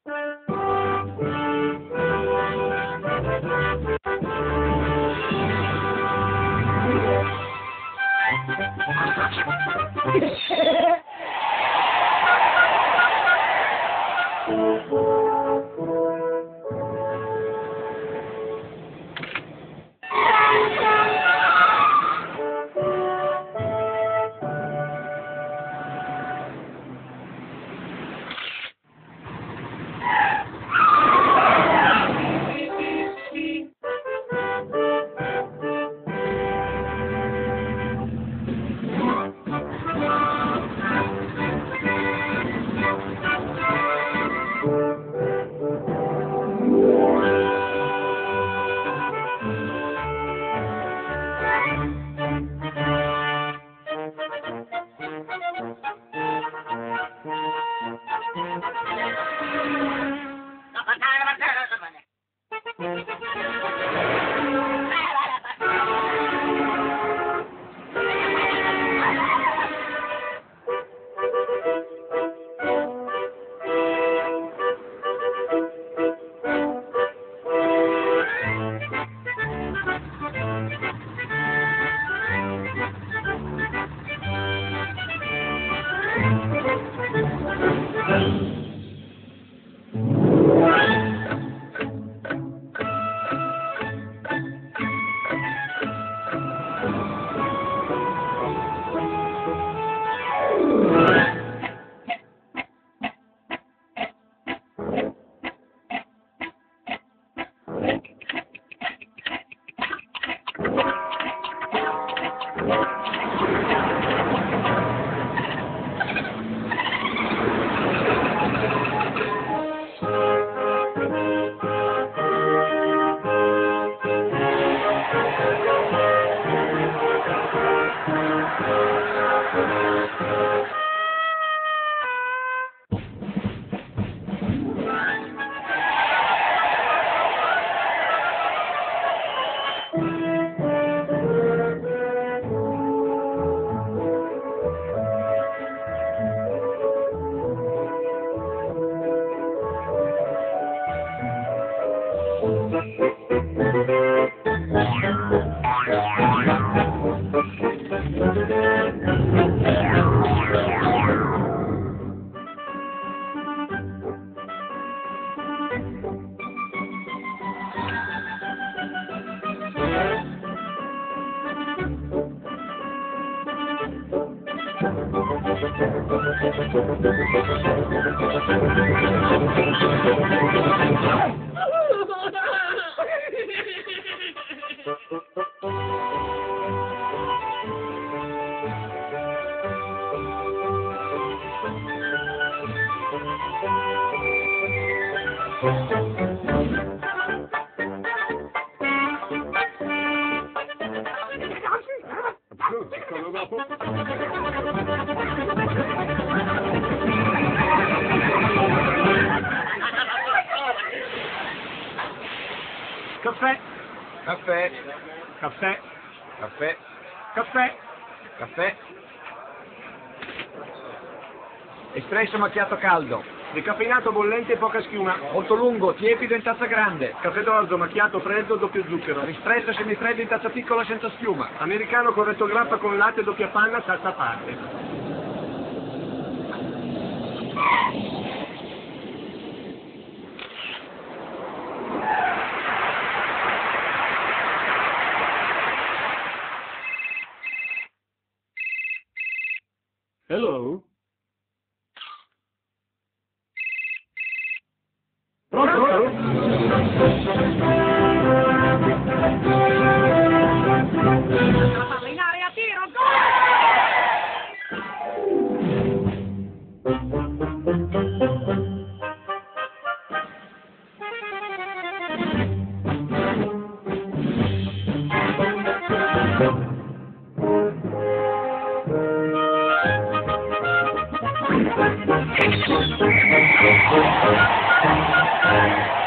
Caffè, Caffè, caffè, caffè, caffè, caffè. Espresso macchiato caldo. decaffeinato bollente e poca schiuma. Molto lungo, tiepido in tazza grande. Caffè d'orzo macchiato freddo, doppio zucchero. Ristretto semifreddo in tazza piccola senza schiuma. Americano corretto grappa con latte doppia panna, tazza a parte. Hello? Pronto? La palla in area, tiro, gol!